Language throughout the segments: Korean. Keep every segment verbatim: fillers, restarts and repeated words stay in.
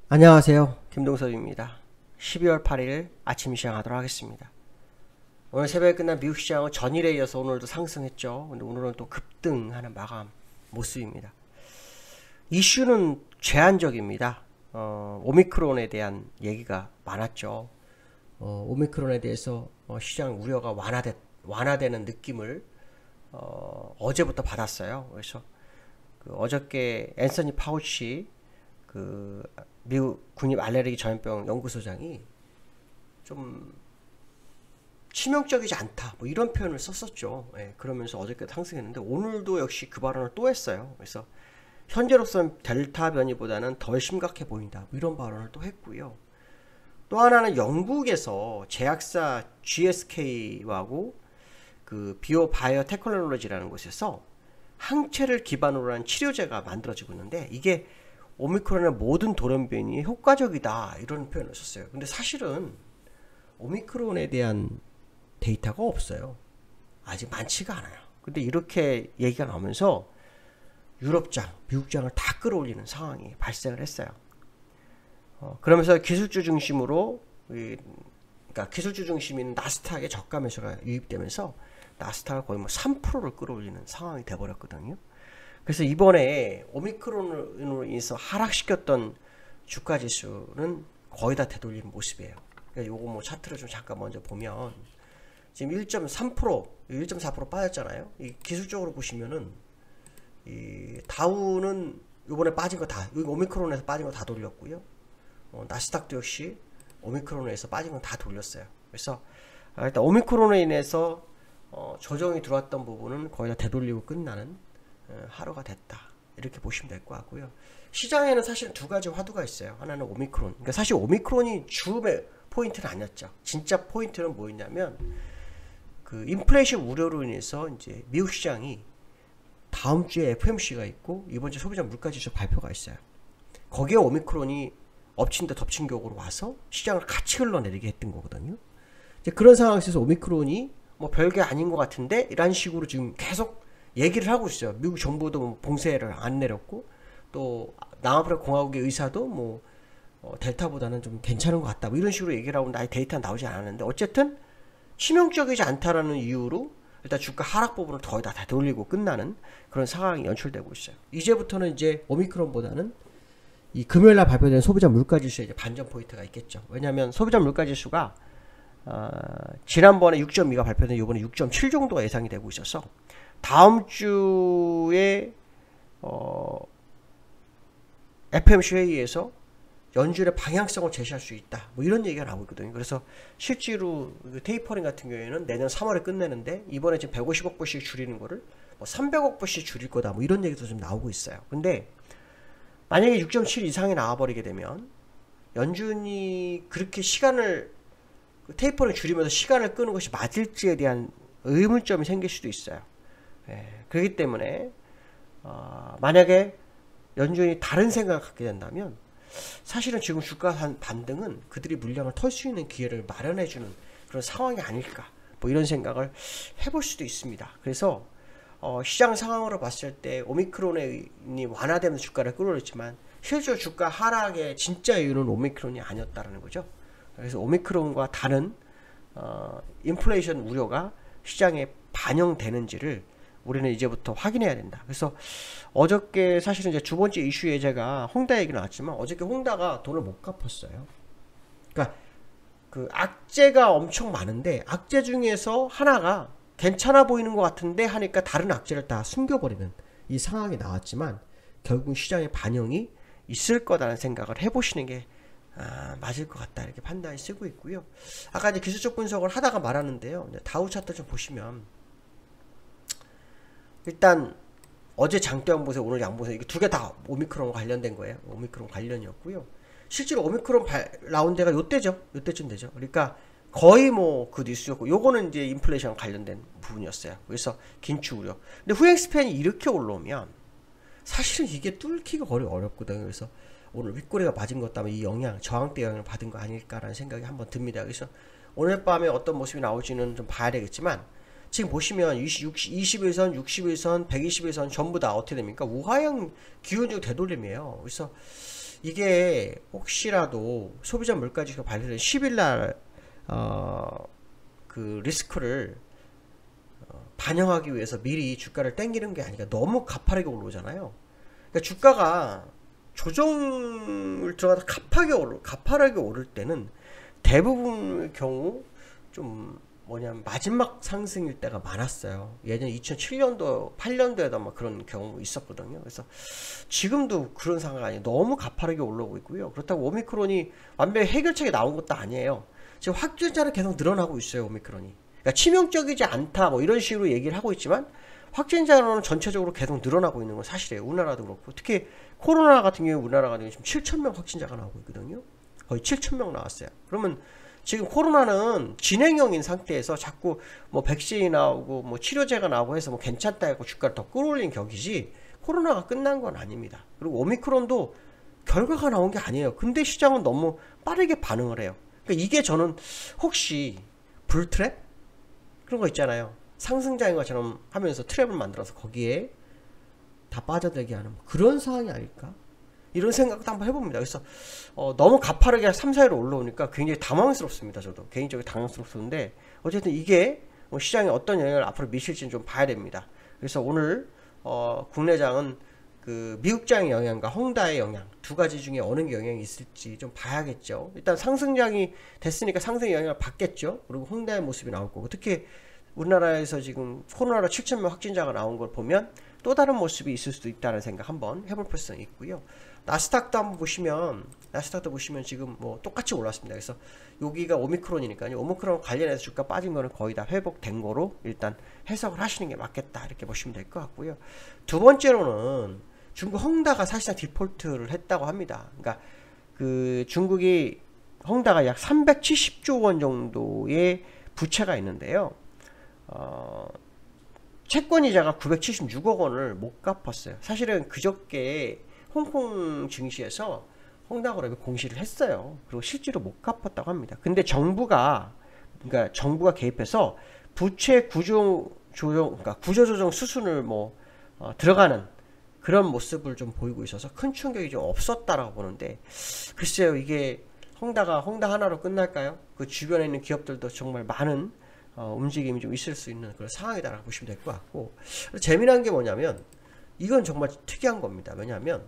안녕하세요. 김동섭입니다. 십이월 팔일 아침 시작하도록 하겠습니다. 오늘 새벽에 끝난 미국 시장은 전일에 이어서 오늘도 상승했죠. 근데 오늘은 또 급등하는 마감 모습입니다. 이슈는 제한적입니다. 어, 오미크론에 대한 얘기가 많았죠. 어, 오미크론에 대해서 어, 시장 우려가 완화되, 완화되는 느낌을 어, 어제부터 받았어요. 그래서 그 어저께 앤서니 파우치 그 미국 국립 알레르기 전염병 연구소장이 좀 치명적이지 않다 뭐 이런 표현을 썼었죠. 예, 그러면서 어저께 상승했는데 오늘도 역시 그 발언을 또 했어요. 그래서 현재로서는 델타 변이보다는 덜 심각해 보인다 뭐 이런 발언을 또 했고요. 또 하나는 영국에서 제약사 지에스케이하고 그 비오 바이오 테크놀로지라는 곳에서 항체를 기반으로 한 치료제가 만들어지고 있는데 이게 오미크론의 모든 돌연변이에 효과적이다 이런 표현을 썼어요. 근데 사실은 오미크론에 대한 데이터가 없어요. 아직 많지가 않아요. 근데 이렇게 얘기가 나오면서 유럽장, 미국장을 다 끌어올리는 상황이 발생을 했어요. 어, 그러면서 기술주 중심으로 이, 그러니까 기술주 중심인 나스닥에 저가 매수가 유입되면서 나스닥을 거의 뭐 삼 퍼센트를 끌어올리는 상황이 돼버렸거든요. 그래서 이번에 오미크론으로 인해서 하락시켰던 주가 지수는 거의 다 되돌리는 모습이에요. 그러니까 요거 뭐 차트를 좀 잠깐 먼저 보면 지금 일 점 삼 퍼센트, 일 점 사 퍼센트 빠졌잖아요. 이 기술적으로 보시면은 이 다우는 요번에 빠진 거 다, 오미크론에서 빠진 거 다 돌렸고요. 어, 나스닥도 역시 오미크론에서 빠진 건 다 돌렸어요. 그래서 일단 오미크론에 인해서 어, 조정이 들어왔던 부분은 거의 다 되돌리고 끝나는 하루가 됐다 이렇게 보시면 될 것 같고요. 시장에는 사실 두 가지 화두가 있어요. 하나는 오미크론. 그러니까 사실 오미크론이 주 포인트는 아니었죠. 진짜 포인트는 뭐였냐면 그 인플레이션 우려로 인해서 이제 미국 시장이 다음 주에 에프오엠씨가 있고 이번 주 소비자 물가지수 발표가 있어요. 거기에 오미크론이 엎친 데 덮친 격으로 와서 시장을 같이 흘러내리게 했던 거거든요. 이제 그런 상황에서 오미크론이 뭐 별게 아닌 것 같은데 이런 식으로 지금 계속 얘기를 하고 있어요. 미국 정부도 뭐 봉쇄를 안 내렸고 또 남아프리카 공화국의 의사도 뭐 어, 델타보다는 좀 괜찮은 것 같다 뭐 이런 식으로 얘기를 하고 나의 데이터는 나오지 않았는데 어쨌든 치명적이지 않다라는 이유로 일단 주가 하락 부분을 거의 다 되돌리고 끝나는 그런 상황이 연출되고 있어요. 이제부터는 이제 오미크론보다는 이 금요일날 발표된 소비자 물가지수에 이제 반전 포인트가 있겠죠. 왜냐하면 소비자 물가지수가 어, 지난번에 육 점 이가 발표된 이번에 육 점 칠 정도가 예상이 되고 있어서 다음 주에 어, 에프오엠씨 회의에서 연준의 방향성을 제시할 수 있다 뭐 이런 얘기가 나오고 있거든요. 그래서 실제로 그 테이퍼링 같은 경우에는 내년 삼월에 끝내는데 이번에 지금 백오십억 불씩 줄이는 거를 뭐 삼백억 불씩 줄일 거다 뭐 이런 얘기도 좀 나오고 있어요. 근데 만약에 육 점 칠 이상이 나와버리게 되면 연준이 그렇게 시간을 테이퍼링 줄이면서 시간을 끄는 것이 맞을지에 대한 의문점이 생길 수도 있어요. 예, 그렇기 때문에 어, 만약에 연준이 다른 생각을 갖게 된다면 사실은 지금 주가 반등은 그들이 물량을 털 수 있는 기회를 마련해주는 그런 상황이 아닐까 뭐 이런 생각을 해볼 수도 있습니다. 그래서 어, 시장 상황으로 봤을 때 오미크론이 완화되면서 주가를 끌어올렸지만 실제로 주가 하락의 진짜 이유는 오미크론이 아니었다는 거죠. 그래서 오미크론과 다른 어, 인플레이션 우려가 시장에 반영되는지를 우리는 이제부터 확인해야 된다. 그래서 어저께 사실은 이제 두 번째 이슈에 제가 홍다 얘기 나왔지만 어저께 홍다가 돈을 못 갚았어요. 그러니까 그 악재가 엄청 많은데 악재 중에서 하나가 괜찮아 보이는 것 같은데 하니까 다른 악재를 다 숨겨버리는 이 상황이 나왔지만 결국 시장의 반영이 있을 거다라는 생각을 해보시는 게 아, 맞을 것 같다 이렇게 판단이 쓰고 있고요. 아까 이제 기술적 분석을 하다가 말하는데요. 다우 차트 좀 보시면 일단 어제 장대 양보세 오늘 양보세 이게 두 개 다 오미크론 관련된 거예요. 오미크론 관련이었고요. 실제로 오미크론 발, 나온 데가 요때죠. 요때쯤 되죠. 그러니까 거의 뭐 그 뉴스였고 요거는 이제 인플레이션 관련된 부분이었어요. 그래서 긴축 우려. 근데 후행 스팬이 이렇게 올라오면 사실은 이게 뚫기가 거의 어렵거든요. 그래서 오늘 윗꼬리가 맞은 것 때문에 이 영향, 저항대 영향을 받은 거 아닐까라는 생각이 한번 듭니다. 그래서 오늘 밤에 어떤 모습이 나올지는 좀 봐야 되겠지만 지금 보시면 이십 일선, 육십 일선, 백이십 일선 전부 다 어떻게 됩니까? 우하형 기울기적 되돌림이에요. 그래서 이게 혹시라도 소비자 물가지수가 발표된 십 일 날 어, 그 리스크를 어, 반영하기 위해서 미리 주가를 땡기는 게 아니라 너무 가파르게 올라오잖아요. 그러니까 주가가 조정을 들어가다 가파르게, 오르, 가파르게 오를 때는 대부분의 경우 좀 뭐냐면 마지막 상승일 때가 많았어요. 예전에 이천칠 년도, 팔 년도에도 막 그런 경우 있었거든요. 그래서 지금도 그런 상황이 아니에요. 너무 가파르게 올라오고 있고요. 그렇다고 오미크론이 완벽히 해결책이 나온 것도 아니에요. 지금 확진자는 계속 늘어나고 있어요. 오미크론이. 그러니까 치명적이지 않다 뭐 이런 식으로 얘기를 하고 있지만 확진자는 전체적으로 계속 늘어나고 있는 건 사실이에요. 우리나라도 그렇고. 특히 코로나 같은 경우에 우리나라 같은 경우에 지금 칠천 명 확진자가 나오고 있거든요. 거의 칠천 명 나왔어요. 그러면 지금 코로나는 진행형인 상태에서 자꾸 뭐 백신이 나오고 뭐 치료제가 나오고 해서 뭐 괜찮다 해고 주가를 더 끌어올린 격이지 코로나가 끝난 건 아닙니다. 그리고 오미크론도 결과가 나온 게 아니에요. 근데 시장은 너무 빠르게 반응을 해요. 그러니까 이게 저는 혹시 불트랩? 그런 거 있잖아요. 상승장인 것처럼 하면서 트랩을 만들어서 거기에 다 빠져들게 하는 그런 상황이 아닐까? 이런 생각도 한번 해봅니다. 그래서 어, 너무 가파르게 삼, 사 일로 올라오니까 굉장히 당황스럽습니다. 저도 개인적으로 당황스럽던데 어쨌든 이게 뭐 시장에 어떤 영향을 앞으로 미칠지는 좀 봐야 됩니다. 그래서 오늘 어, 국내장은 그 미국장의 영향과 홍다의 영향 두 가지 중에 어느 게 영향이 있을지 좀 봐야겠죠. 일단 상승장이 됐으니까 상승의 영향을 받겠죠. 그리고 홍다의 모습이 나올 거고 특히 우리나라에서 지금 코로나로 칠천 명 확진자가 나온 걸 보면 또 다른 모습이 있을 수도 있다는 생각 한번 해볼 필요성이 있고요. 나스닥도 한번 보시면 나스닥도 보시면 지금 뭐 똑같이 올랐습니다. 그래서 여기가 오미크론이니까요. 오미크론 관련해서 주가 빠진 거는 거의 다 회복된 거로 일단 해석을 하시는 게 맞겠다 이렇게 보시면 될 것 같고요. 두 번째로는 중국 헝다가 사실상 디폴트를 했다고 합니다. 그러니까 그 중국이 헝다가 약 삼백칠십조 원 정도의 부채가 있는데요. 어, 채권 이자가 구백칠십육억 원을 못 갚았어요. 사실은 그저께 홍콩 증시에서 헝다그룹이 공시를 했어요. 그리고 실제로 못 갚았다고 합니다. 근데 정부가 그러니까 정부가 개입해서 부채 구조 조정, 그러니까 구조 조정 수순을 뭐 어, 들어가는 그런 모습을 좀 보이고 있어서 큰 충격이 좀 없었다라고 보는데 글쎄요 이게 헝다가 헝다 하나로 끝날까요? 그 주변에 있는 기업들도 정말 많은 어, 움직임이 좀 있을 수 있는 그런 상황이다라고 보시면 될 것 같고 재미난 게 뭐냐면 이건 정말 특이한 겁니다. 왜냐하면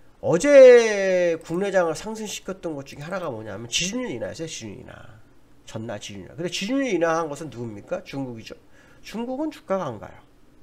어제 국내장을 상승시켰던 것 중에 하나가 뭐냐면 지준율 인하였어요. 지준율 인하. 전날 지준율 인하. 근데 지준율 인하한 것은 누굽니까? 중국이죠. 중국은 주가가 안 가요.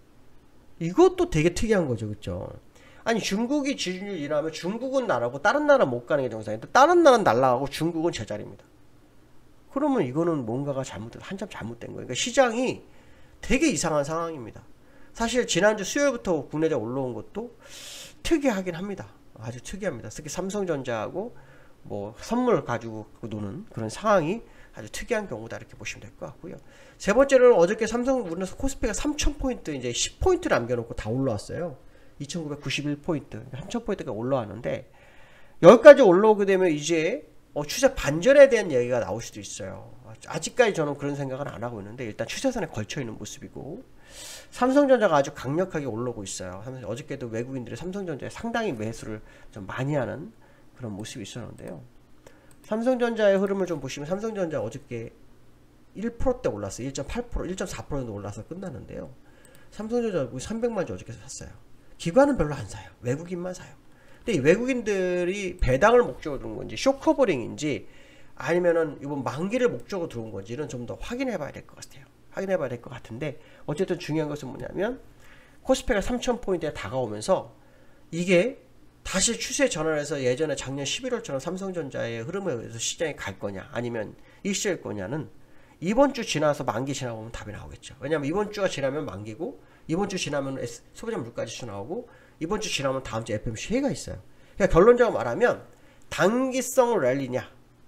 이것도 되게 특이한 거죠. 그렇죠? 아니 중국이 지준율 인하하면 중국은 나라고 다른 나라 못 가는 게 정상인데 다른 나라는 날라가고 중국은 제자리입니다. 그러면 이거는 뭔가가 잘못된 한참 잘못된 거예요. 그러니까 시장이 되게 이상한 상황입니다. 사실 지난주 수요일부터 국내장 올라온 것도 특이하긴 합니다. 아주 특이합니다. 특히 삼성전자하고 뭐 선물 가지고 노는 그런 상황이 아주 특이한 경우다 이렇게 보시면 될 것 같고요. 세 번째로는 어저께 삼성 우리나라 코스피가 삼천 포인트 이제 십 포인트 남겨놓고 다 올라왔어요. 이천구백구십일 포인트, 삼천 포인트가 올라왔는데 여기까지 올라오게 되면 이제 어, 추세 반전에 대한 얘기가 나올 수도 있어요. 아직까지 저는 그런 생각은 안 하고 있는데 일단 추세선에 걸쳐 있는 모습이고 삼성전자가 아주 강력하게 올라오고 있어요. 어저께도 외국인들이 삼성전자에 상당히 매수를 좀 많이 하는 그런 모습이 있었는데요. 삼성전자의 흐름을 좀 보시면 삼성전자 어저께 일 퍼센트대 올랐어요. 일 점 팔 퍼센트, 일 점 사 퍼센트 올라서 끝났는데요. 삼성전자 삼백만 주 어저께 샀어요. 기관은 별로 안 사요. 외국인만 사요. 근데 이 외국인들이 배당을 목적으로 들어온 건지 쇼커버링인지 아니면은 이번 만기를 목적으로 들어온 건지는 좀 더 확인해 봐야 될 것 같아요. 확인해 봐야 될 것 같은데 어쨌든 중요한 것은 뭐냐면 코스피가 삼천 포인트에 다가오면서 이게 다시 추세 전환해서 예전에 작년 십일월처럼 삼성전자의 흐름에 의해서 시장이 갈 거냐 아니면 일시일 거냐는 이번 주 지나서 만기 지나고 보면 답이 나오겠죠. 왜냐하면 이번 주가 지나면 만기고 이번 주 지나면 소비자 물가지수 나오고 이번 주 지나면 다음 주 에프오엠씨 회의가 있어요. 그러니까 결론적으로 말하면 단기성 랠리냐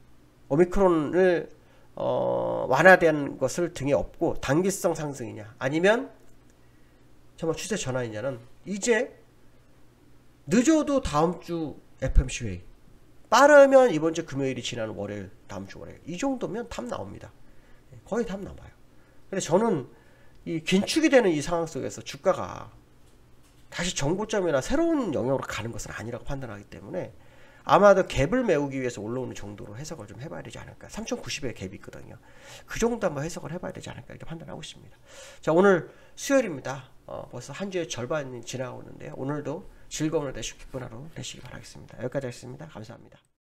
오미크론을 어, 완화된 것을 등에 업고 단기성 상승이냐 아니면 정말 추세 전환이냐는 이제 늦어도 다음 주 에프오엠씨 회의 빠르면 이번 주 금요일이 지나는 월요일 다음 주 월요일 이 정도면 답 나옵니다. 거의 답 나와요. 근데 저는 이 긴축이 되는 이 상황 속에서 주가가 다시 정고점이나 새로운 영역으로 가는 것은 아니라고 판단하기 때문에 아마도 갭을 메우기 위해서 올라오는 정도로 해석을 좀 해봐야 되지 않을까. 삼천구십에 갭이 있거든요. 그 정도 한번 해석을 해봐야 되지 않을까 이렇게 판단하고 있습니다. 자, 오늘 수요일입니다. 어, 벌써 한 주의 절반이 지나고 있는데요. 오늘도 즐거운 하루 되시고 기쁜 하루 되시기 바라겠습니다. 여기까지 하겠습니다. 감사합니다.